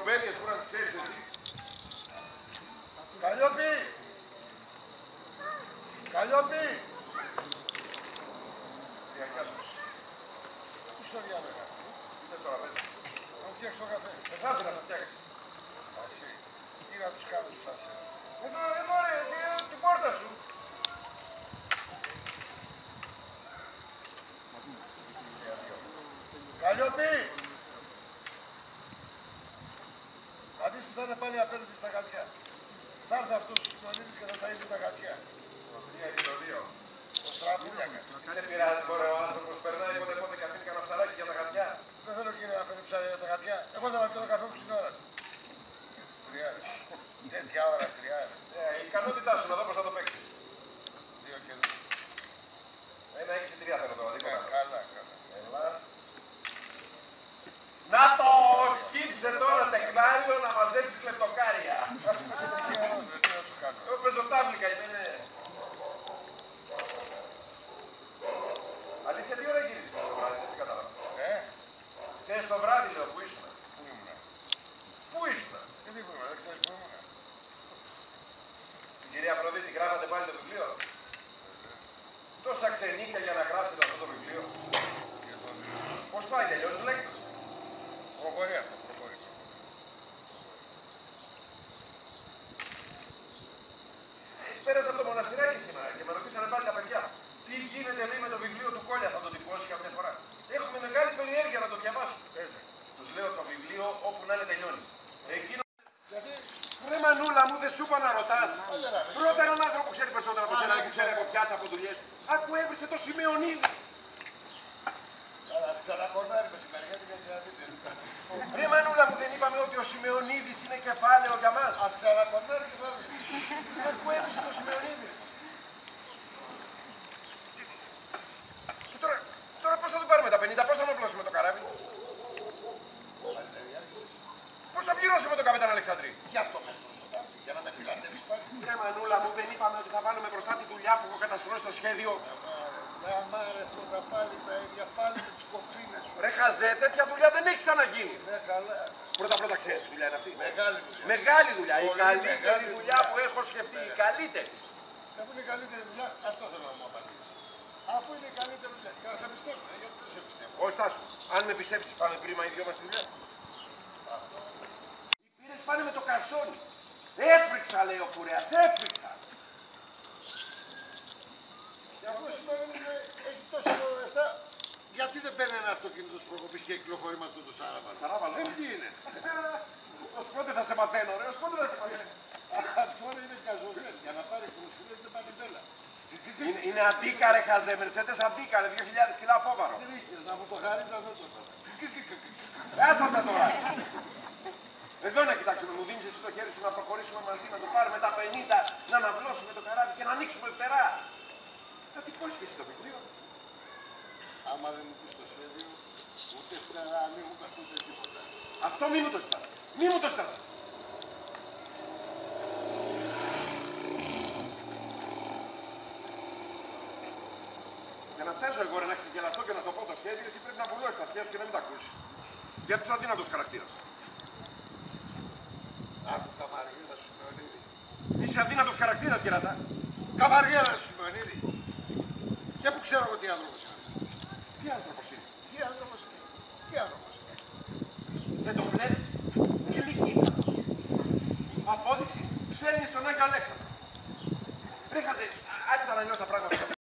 μικρομπέλιες που να τις ξέρεις εσύ. Καλλιόπη! Καλλιόπη! Διακιάσους. Πού στο διάλεγα. Ήρθες τώρα πες. Να φτιάξω καφέ. Πεθάτε να το φτιάξεις. Ασύ. Τι να τους κάνω τους ασέρους. Εδώ ρε, την πόρτα σου. Καλλιόπη! Θα δεις που θα είναι πάλι απέναντι στα γατιά. Θα έρθει αυτός ο Σιμεωνίδης και θα ταΐζει τα γατιά. Το 3 ή το 2. Ο στραβούλιακας. Δεν πειράζει μωρέ ο άνθρωπος, περνάει πότε και αφήνει κανένα ψαράκι για τα γατιά. Δεν θέλω κύριε να φέρει ψάρι για τα γατιά. Εγώ θέλω να πιω το καφέ μου στην ώρα του. Τριάρες. Τέτοια ώρα, τριάρες. Η ικανότητά σου να δω πώς θα το παίξεις. 2 και 2. 1-6-3 θέλω τώρα, τίποτα. Καλά, καλά. Έλα. Να το σκύψε τώρα τεχνάριο να μαζέψεις λεπτοκάρια. Είσαι τυχερός, ρε, τι να σου κάνω. Εγώ παίζω τάβλικα, είμαι, ναι. Αλήθεια, τι ώρα γύριζες το βράδυ, δεν σε κατάλαβα. Χθες το βράδυ, λέω, πού ήσουν. Πού ήμουνα. Πού ήσουν. Γιατί πού ήμουνα, δεν ξέρεις πού ήμουνα. Στην κυρία Αφροδίτη γράφατε πάλι το βιβλίο. Τόσα ξενύχια για να γράψετε αυτό το βιβλίο. Πώς πάει, τελειώνεις λέξη. Προχωρεί αυτό, προχωρεί. Πέρασα από το μοναστηράκι σήμερα και με ρωτήσανε πάλι τα παιδιά. Τι γίνεται λέει με το βιβλίο του Κόλια, θα το τυπώσει κάποια φορά. Έχουμε μεγάλη περιέργεια να το διαβάσουμε. Έτσι. Τους λέω το βιβλίο όπου να είναι τελειώνει. Εκείνο. Γιατί. Ρε Μανούλα μου, δεν σου είπα να ρωτάς. Ρώτα έναν άνθρωπο που ξέρει περισσότερα από σένα, που ξέρει από πιάτσα, από δουλειές. Άκου έβρισε το Σιμεωνίδη. Καλά, ας ξανακορνάρει μεσημεριάτικα γιατί να δείτε. Ρε Μανούλα μου, δεν είπαμε ότι ο Σιμεωνίδης είναι κεφάλαιο για μας. Ας ξανακορνάρει και θα δεις. Άκου έβρισε το Σιμεωνίδη. Και τώρα πώς θα το πάρουμε τα 50, πώς θα απλώσουμε το καράβι. Πώς θα πληρώσουμε τον καπετάν Αλεξανδρή. Γι' αυτό με στο τάμπι, για να με φιλαντεύεις πάλι. Ρε Μανούλα μου, δεν είπαμε ότι θα βάλουμε μπροστά τη δουλειά που έχω καταστρώσει στο σχέδιο. Αμάρε, πρώτα πάλι τα ίδια, πάλι με τις κοφρίνες σου. Ρε Χαζέ, τέτοια δουλειά δεν έχει ξαναγίνει. Ναι, καλά. Πρώτα ξέρεις τι δουλειά είναι αυτή. Μεγάλη δουλειά. Μεγάλη δουλειά. Η Πολύ καλύτερη μεγάλη δουλειά δουλειά που έχω σκεφτεί. Η καλύτερη. Αφού είναι η καλύτερη δουλειά, αυτό θέλω να μου απαντήσεις. Αφού είναι η καλύτερη δουλειά. Και να σε πιστεύω, γιατί δεν σε πιστεύω. Όχι Στάσου, αν με πιστέψεις πάμε πρίμα οι δυο μας στη δουλειά. Οι πύρες πάνε με το καρσόνι. Έφρυξα λέει ο κουρέας, έφρυξα. Και αφού έχει τόσα λεφτά, γιατί δεν παίρνει ένα αυτοκίνητο προκοπής και κυκλοφορεί με αυτό το σάραβαλο. Σαράβαλο. Τι είναι. Ως πότε θα σε μαθαίνω ρε, ως πότε θα σε μαθαίνω. Τώρα είναι καζοζέλ, για να πάρει προσφυλές δεν πάει μπέλα. Είναι αντίκα ρε Χαζέ, Μερσέντες αντίκα ρε, 2.000 κιλά απόβαρο. Δεν είχες, να μου το χαρείς να δεν το πάρω. Άστα τα τώρα. Εδώ να κοιτάξουμε, μου δίνεις εσύ το χέρι σου να προχωρήσουμε μαζί, να το πάρουμε τα 50, να αναβλώσουμε το καράβι και να ανοίξουμε φτερά. Θα τυπώσεις και εσύ το βιβλίο. Άμα δεν μου πεις το σχέδιο, ούτε φτερά ανοίγουν ούτε τίποτα. Αυτό μη μου το ζητάς. Μη μου το ζητάς. Για να φτάσω εγώ ρε να ξεγελαστώ και να σου πω το σχέδιο, εσύ πρέπει να πουλώσεις τα αυτιά σου και να μην τα ακούσεις. Γιατί είσαι αδύνατος χαρακτήρας. Άκου καμαριέρα σου Σιμεωνίδη. Είσαι αδύνατος χαρακτήρας, κερατά. Καμαριέρα σου Σιμεωνίδη. Και που ξέρω εγώ τι άνθρωπος είναι. Τι άνθρωπος είναι. Τι άνθρωπος είναι. Τι άνθρωπος είναι. Δεν τον βλέπεις. Γλυκύτατος. Απόδειξη ψέλνει στον Άγιο Αλέξανδρο. Ρε Χαζέ, άρχισα να νιώσω τα πράγματα.